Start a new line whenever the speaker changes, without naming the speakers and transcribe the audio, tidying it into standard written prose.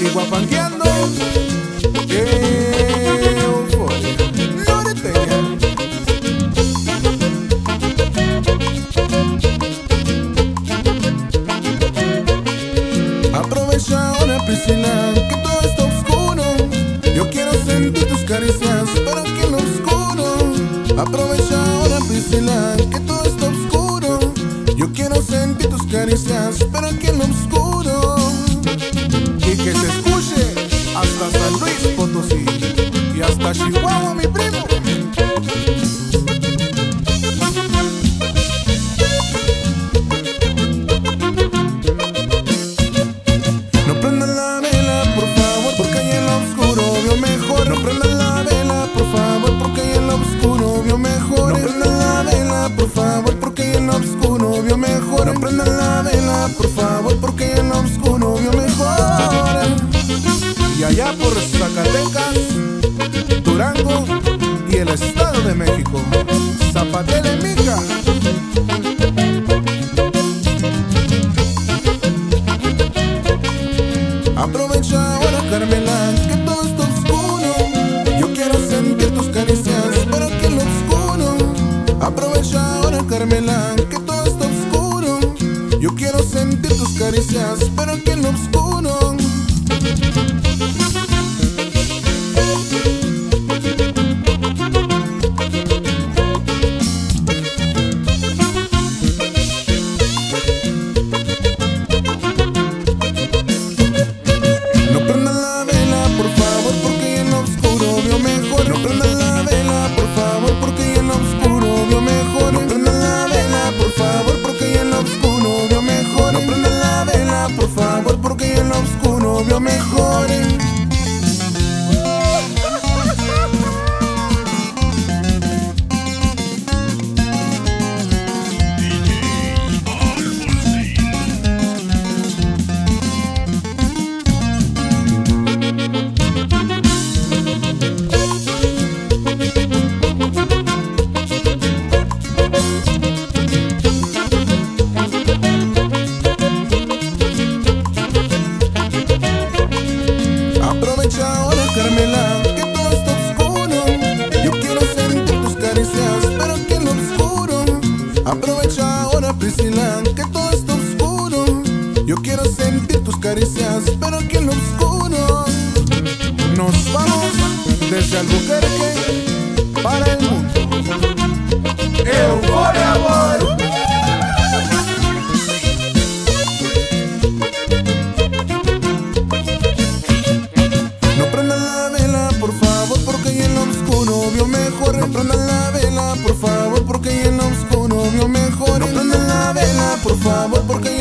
guapangueando. Euforia norteña. Aprovecha ahora, Priscila, que todo está oscuro. Yo quiero sentir tus caricias, pero aquí en lo oscuro. Aprovecha ahora, Priscila, que todo está oscuro. Yo quiero sentir tus caricias, pero aquí en lo oscuro. Y que se escuche hasta San Luis Potosí y hasta Chihuahua, mi primo. No prendan la vela, por favor, porque ahí en lo oscuro veo mejor. No prendan la vela, por favor, porque ahí en lo oscuro veo mejor. No prendan la vela, por favor, porque ahí en lo oscuro veo mejor. No prendan la vela, por favor, porque ahí en lo oscuro veo mejor. Y allá por Zacatecas, Durango y el Estado de México, Zapatele Mica. Aprovecha ahora, Carmela, que todo está oscuro. Yo quiero sentir tus caricias, pero aquí en lo oscuro. Aprovecha ahora, Carmela, que todo está oscuro. Yo quiero sentir tus caricias, pero aquí en lo oscuro. Por favor, porque en lo oscuro veo mejor. Aprovecha ahora, Carmela, que todo está oscuro. Yo quiero sentir tus caricias, pero aquí en lo oscuro. Aprovecha ahora, Priscila, que todo está oscuro. Yo quiero sentir tus caricias, pero aquí en lo oscuro. Nos vamos desde Albuquerque para el mundo. ¡Euforia, amor! No prendan la vela, por favor, porque ahí en lo oscuro veo mejor. No prendan la vela, por favor, porque ahí en lo oscuro veo mejor. No prendan la vela, por favor, porque